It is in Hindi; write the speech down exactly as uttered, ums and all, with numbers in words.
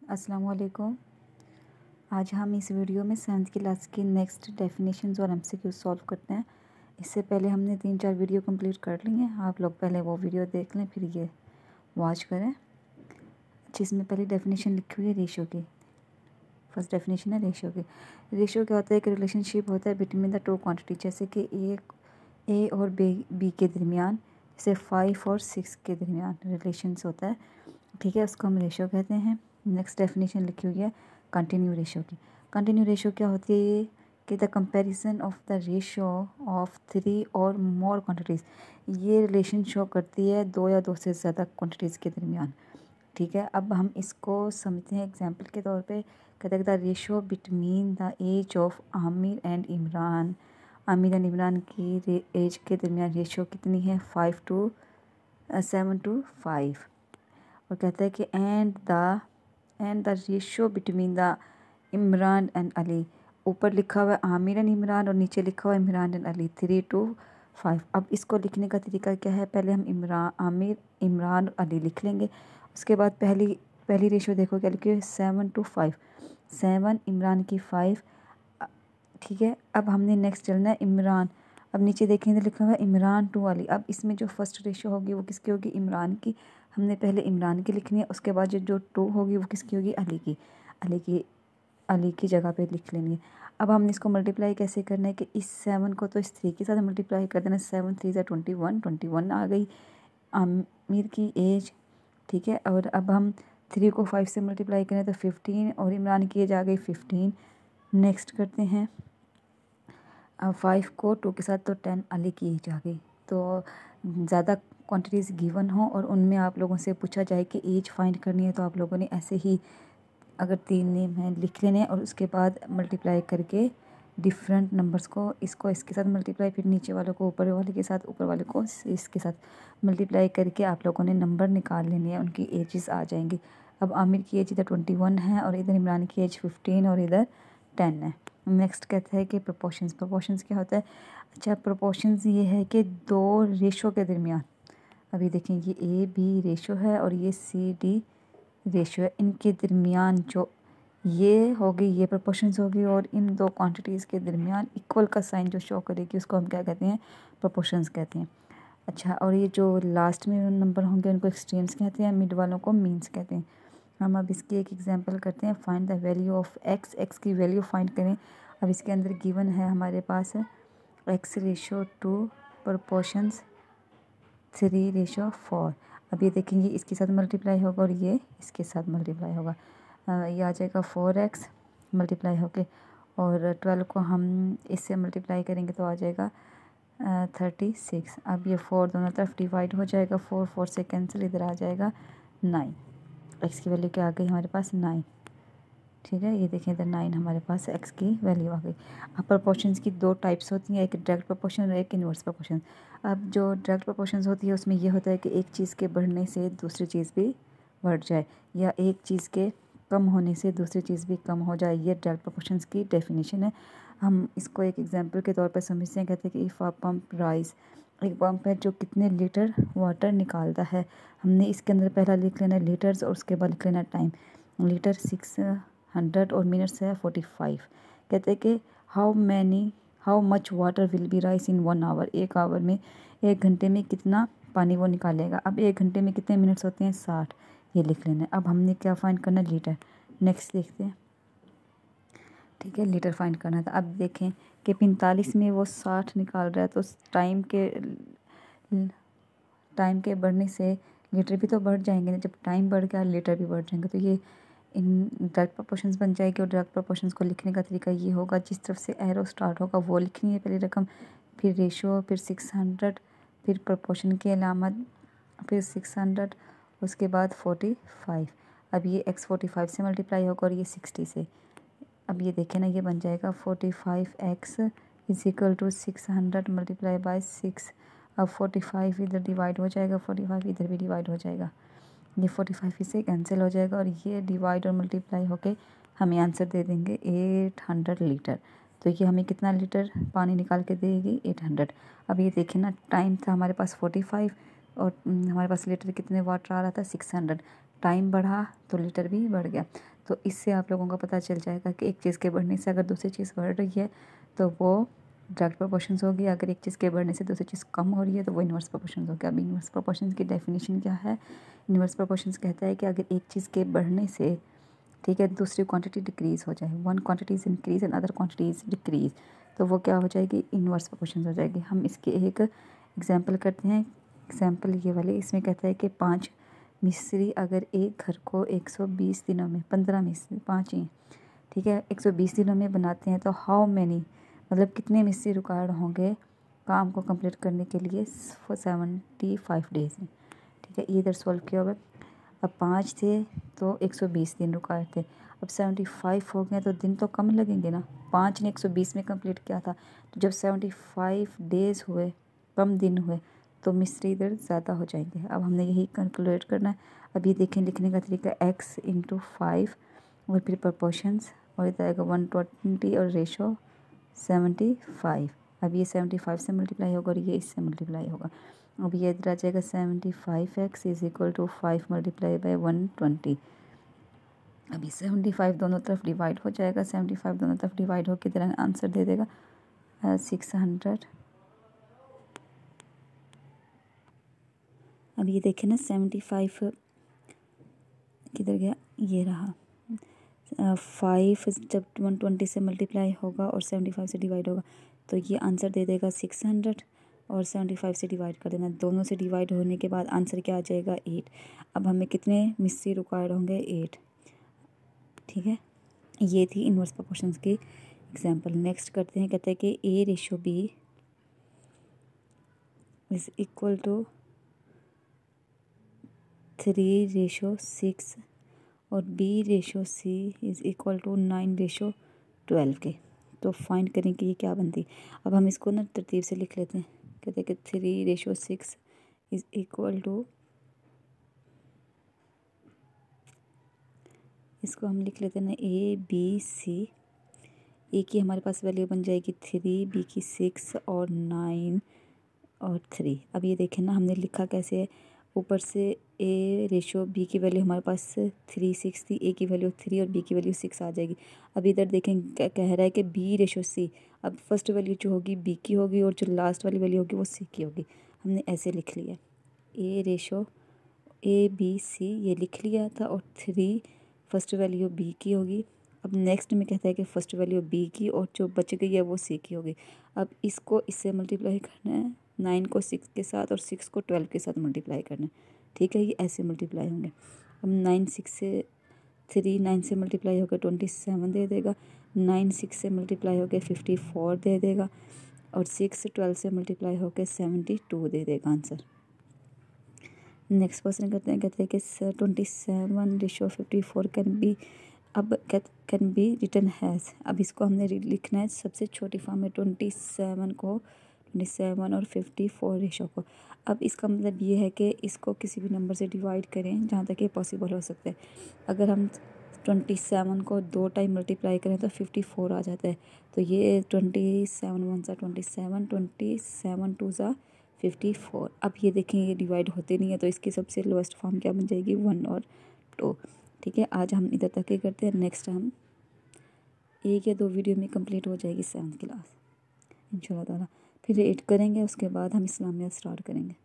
अस्सलाम वालेकुम। आज हम इस वीडियो में सेवन्थ क्लास की नेक्स्ट डेफिनेशंस और एमसीक्यू सॉल्व करते हैं। इससे पहले हमने तीन चार वीडियो कंप्लीट कर ली हैं। आप लोग पहले वो वीडियो देख लें, फिर ये वॉच करें। जिसमें पहली डेफिनेशन लिखी हुई है रेशियो की। फर्स्ट डेफिनेशन है रेशियो की। रेशियो क्या होता है? एक रिलेशनशिप होता है बिटवीन द टू क्वान्टिटी, जैसे कि ए ए और बी बी के दरमियान, जैसे फाइव और सिक्स के दरमियान रिलेशंस होता है। ठीक है, उसको हम रेशियो कहते हैं। नेक्स्ट डेफिनेशन लिखी हुई है कंटिन्यू रेशियो की। कंटिन्यू रेशियो क्या होती है? ये कि the comparison of the ratio of three और मोर क्वांटिटीज़। ये रिलेशन शो करती है दो या दो से ज़्यादा क्वांटिटीज़ के दरमियान। ठीक है, अब हम इसको समझते हैं एग्जांपल के तौर पे। कहते हैं the ratio between the age of Aamir and Imran. Aamir and Imran की एज के दरमियान रेशियो कितनी है? Five to seven to five. और कहता है कि and the and the ratio between the Imran and Ali. ऊपर लिखा हुआ है आमिर एंड इमरान और नीचे लिखा हुआ है Imran and Ali, three to five. अब इसको लिखने का तरीका क्या है? पहले हम इमरान आमिर इमरान अली लिख लेंगे। उसके बाद पहली पहली रेशियो देखो क्या लिखी है? Seven to five. Seven Imran की फाइव। ठीक है, अब हमने नेक्स्ट चलना है इमरान। अब नीचे देखेंगे लिखा हुआ है इमरान टू अली। अब इसमें जो फर्स्ट रेशियो होगी वो किसकी होगी? इमरान की। हमने पहले इमरान की लिखनी है, उसके बाद जो जो टू होगी वो किसकी होगी? अली की। अली की अली की जगह पे लिख लेनी है। अब हमने इसको मल्टीप्लाई कैसे करना है कि इस सेवन को तो इस थ्री के साथ मल्टीप्लाई कर देना। सेवन थ्री ज़ा ट्वेंटी वन, ट्वेंटी वन आ गई आमिर की एज। ठीक है, और अब हम थ्री को फाइव से मल्टीप्लाई करें तो फिफ्टीन, और इमरान की एज आ गई फिफ्टीन। नेक्स्ट करते हैं अब फाइव को टू के साथ तो टेन अली की एज आ गई। तो ज़्यादा क्वांटिटीज़ गिवन हो और उनमें आप लोगों से पूछा जाए कि एज फाइंड करनी है, तो आप लोगों ने ऐसे ही अगर तीन नेम हैं लिख लेने और उसके बाद मल्टीप्लाई करके डिफरेंट नंबर्स को, इसको इसके साथ मल्टीप्लाई, फिर नीचे वालों को ऊपर वाले के साथ, ऊपर वाले को इसके साथ मल्टीप्लाई करके आप लोगों ने नंबर निकाल लेने हैं, उनकी एजेस आ जाएंगी। अब आमिर की एज इधर ट्वेंटी वन है और इधर इमरान की एज फिफ्टीन और इधर टेन है। नेक्स्ट कहता है कि प्रोपोर्शंस। प्रोपोर्शंस क्या होता है? अच्छा, प्रोपोर्शंस ये है कि दो रेशो के दरमियान, अभी देखें ये ए बी रेशो है और ये सी डी रेशो है, इनके दरमियान जो ये होगी ये प्रोपोर्शंस होगी, और इन दो क्वांटिटीज़ के दरमियान इक्वल का साइन जो शो करेगी उसको हम क्या कहते हैं? प्रोपोर्शंस कहते हैं। अच्छा, और ये जो लास्ट में नंबर होंगे उनको एक्सट्रीम्स कहते हैं, मिड वालों को मीन्स कहते हैं। हम अब इसकी एक एग्जांपल करते हैं। Find the value of x. X की वैल्यू फाइंड करें। अब इसके अंदर गिवन है हमारे पास x ratio two proportions three ratio four. अब ये देखेंगे इसके साथ मल्टीप्लाई होगा और ये इसके साथ मल्टीप्लाई होगा। ये आ जाएगा फोर एक्स मल्टीप्लाई होके, और ट्वेल्व को हम इससे मल्टीप्लाई करेंगे तो आ जाएगा थर्टी सिक्स। अब ये फोर दोनों तरफ डिवाइड हो जाएगा, फोर फोर से कैंसिल, इधर आ जाएगा नाइन। एक्स की वैल्यू क्या आ गई हमारे पास? नाइन। ठीक है, ये देखें इधर नाइन हमारे पास एक्स की वैल्यू आ गई। अब प्रोपोर्शंस की दो टाइप्स होती हैं, एक डायरेक्ट प्रोपोर्शन और एक इन्वर्स प्रोपोर्शन। अब जो डायरेक्ट प्रोपोर्शंस होती है उसमें ये होता है कि एक चीज़ के बढ़ने से दूसरी चीज़ भी बढ़ जाए, या एक चीज़ के कम होने से दूसरी चीज़ भी कम हो जाए। ये डायरेक्ट प्रोपोर्शंस की डेफिनेशन है। हम इसको एक एग्जांपल के तौर पर समझते हैं। कहते हैं कि इफ़ अ पंप राइज, एक पंप है जो कितने लीटर वाटर निकालता है। हमने इसके अंदर पहला लिख लेना लीटर्स और उसके बाद लिख लेना टाइम। लीटर सिक्स हंड्रेड और मिनट्स है फोर्टी फाइव। कहते हैं कि how many how much water will be rise in one hour. एक आवर में, एक घंटे में कितना पानी वो निकालेगा। अब एक घंटे में कितने मिनट्स होते हैं? साठ। ये लिख लेना है। अब हमने क्या फाइंड करना? लीटर। नेक्स्ट देखते हैं। ठीक है, लीटर फाइंड करना था। अब देखें कि पैंतालीस में वो साठ निकाल रहा है, तो टाइम के टाइम के बढ़ने से लीटर भी तो बढ़ जाएंगे ना। जब टाइम बढ़ गया लीटर भी बढ़ जाएंगे, तो ये इन डायरेक्ट प्रोपोर्शंस बन जाएगी। और डायरेक्ट प्रोपोर्शंस को लिखने का तरीका ये होगा, जिस तरफ से एरो स्टार्ट होगा वो लिखनी है पहली रकम, फिर रेशो, फिर सिक्स हंड्रेड, फिर प्रोपोर्शन की अलामत, फिर सिक्स हंड्रेड, उसके बाद फोर्टी फाइव। अब ये एक्स फोर्टी फाइव से मल्टीप्लाई होगा और ये सिक्सटी से। अब ये देखें ना, ये बन जाएगा forty five x is equal to six hundred multiply by six. अब फोर्टी फाइव इधर डिवाइड हो जाएगा, फोर्टी फाइव इधर भी डिवाइड हो जाएगा, ये फोर्टी फाइव इससे कैंसिल हो जाएगा, और ये डिवाइड और मल्टीप्लाई होके हमें आंसर दे देंगे एट हंड्रेड लीटर। तो ये हमें कितना लीटर पानी निकाल के देगी? Eight hundred. अब ये देखें ना, टाइम था हमारे पास फोर्टी फाइव और हमारे पास लीटर कितने वाटर आ रहा था? Six hundred. टाइम बढ़ा तो लीटर भी बढ़ गया। तो इससे आप लोगों को पता चल जाएगा कि एक चीज़ के बढ़ने से अगर दूसरी चीज़ बढ़ रही है तो वो डायरेक्ट प्रोपोर्शंस होगी, अगर एक चीज़ के बढ़ने से दूसरी चीज़ कम हो रही है तो वो इन्वर्स प्रोपोर्शंस होगी। अब इन्वर्स प्रोपोर्शंस की डेफिनेशन क्या है? इन्वर्स प्रोपोर्शंस कहता है कि अगर एक चीज़ के बढ़ने से, ठीक है, दूसरी क्वांटिटी डिक्रीज़ हो जाए, one quantity is increase and other quantity is decrease, तो वो क्या हो जाएगी? इन्वर्स प्रोपोर्शंस हो जाएगी। हम इसके एक एग्जांपल करते हैं। एग्जांपल ये वाले, इसमें कहता है कि पाँच मिस्त्री अगर एक घर को एक सौ बीस दिनों में, पंद्रह मिस्त्री, पाँच ही, ठीक है, एक सौ बीस दिनों में बनाते हैं तो हाउ मैनी, मतलब कितने मिस्त्री रिक्वायर्ड होंगे काम को कंप्लीट करने के लिए फॉर सेवेंटी फाइव डेज में, ठीक है। ये इधर सॉल्व किया हुआ है। अब पाँच थे तो एक सौ बीस दिन रिक्वायर्ड थे, अब सेवेंटी फाइव हो गए तो दिन तो कम लगेंगे ना। पाँच ने एक सौ बीस में कंप्लीट किया था, तो जब सेवेंटी फाइव डेज़ हुए, कम दिन हुए, तो मिस्त्री इधर ज़्यादा हो जाएंगे। अब हमने यही कैलकुलेट करना है। अब ये देखें, लिखने का तरीका एक्स इंटू फाइव और फिर प्रपोर्शंस, और इधर आएगा वन ट्वेंटी और रेशो सेवेंटी फाइव। अब ये सेवेंटी फाइव से मल्टीप्लाई होगा और ये इससे मल्टीप्लाई होगा। अब ये इधर आ जाएगा seventy five x is equal to five multiply by one twenty. अभी सेवेंटी फाइव दोनों तरफ डिवाइड हो जाएगा, सेवेंटी फाइव दोनों तरफ डिवाइड होकर इधर आंसर दे देगा सिक्स हंड्रेड। अब ये देखें ना, सेवेंटी फाइव किधर गया, ये रहा। फाइव जब वन ट्वेंटी से मल्टीप्लाई होगा और सेवेंटी फाइव से डिवाइड होगा तो ये आंसर दे देगा सिक्स हंड्रेड, और सेवेंटी फाइव से डिवाइड कर देना। दोनों से डिवाइड होने के बाद आंसर क्या आ जाएगा? एट। अब हमें कितने मिस्त्री रिक्वायर्ड होंगे? एट, ठीक है। ये थी इन्वर्स प्रोपोर्शंस की एग्जांपल। नेक्स्ट करते हैं, कहते हैं कि A ratio B is equal to three ratio six और B ratio C is equal to nine ratio twelve के। तो फाइंड करें कि ये क्या बनती। अब हम इसको ना तरतीब से लिख लेते हैं। कहते हैं कि three ratio six is equal to, इसको हम लिख लेते हैं ना ए बी सी। ए की हमारे पास वैल्यू बन जाएगी थ्री, बी की सिक्स और नाइन और थ्री। अब ये देखें ना, हमने लिखा कैसे है, ऊपर से ए रेशो बी की वैल्यू हमारे पास थ्री सिक्स थी, ए की वैल्यू थ्री और बी की वैल्यू सिक्स आ जाएगी। अब इधर देखें क्या कह रहा है कि बी रेशो सी, अब फर्स्ट वैल्यू जो होगी बी की होगी और जो लास्ट वाली वैल्यू होगी वो सी की होगी। हमने ऐसे लिख लिया, ए रेशो ए बी सी ये लिख लिया था, और थ्री फर्स्ट वैल्यू बी की होगी। अब नेक्स्ट में कहता है कि फर्स्ट वैल्यू बी की और जो बच गई है वो सी की होगी। अब इसको इससे मल्टीप्लाई करना है, नाइन को सिक्स के साथ और सिक्स को ट्वेल्व के साथ मल्टीप्लाई करना है, ठीक है। ये ऐसे मल्टीप्लाई होंगे। अब नाइन सिक्स से, थ्री नाइन से मल्टीप्लाई होकर ट्वेंटी सेवन दे देगा, नाइन सिक्स से मल्टीप्लाई होकर फिफ्टी फोर दे देगा, और सिक्स ट्वेल्व से मल्टीप्लाई होकर सेवेंटी टू दे देगा आंसर। नेक्स्ट क्वेश्चन करते हैं, कहते हैं कि twenty seven ratio fifty four can be, अब कैन बी रिटन हैज़। अब इसको हमने लिखना है सबसे छोटी फॉर्म में, ट्वेंटी सेवन को, ट्वेंटी सेवन और फिफ्टी फोर रेशो को। अब इसका मतलब ये है कि इसको किसी भी नंबर से डिवाइड करें जहाँ तक ये पॉसिबल हो सकता है। अगर हम ट्वेंटी सेवन को दो टाइम मल्टीप्लाई करें तो फिफ्टी फोर आ जाता है। तो ये ट्वेंटी सेवन वन सा twenty seven, twenty seven two सा फिफ्टी फोर। अब ये देखें ये डिवाइड होते नहीं है, तो इसकी सबसे लोएस्ट फॉर्म क्या बन जाएगी? वन और टू, ठीक है। आज हम इधर तक ही करते हैं, नेक्स्ट हम एक या दो वीडियो में कंप्लीट हो जाएगी सेवन्थ क्लास इंशाल्लाह ताला। फिर एट करेंगे, उसके बाद हम इस्लामिया स्टार्ट करेंगे।